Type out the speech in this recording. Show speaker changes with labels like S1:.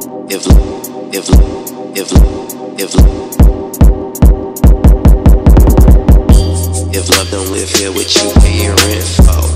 S1: If if if if if love don't live here, what you paying rent for?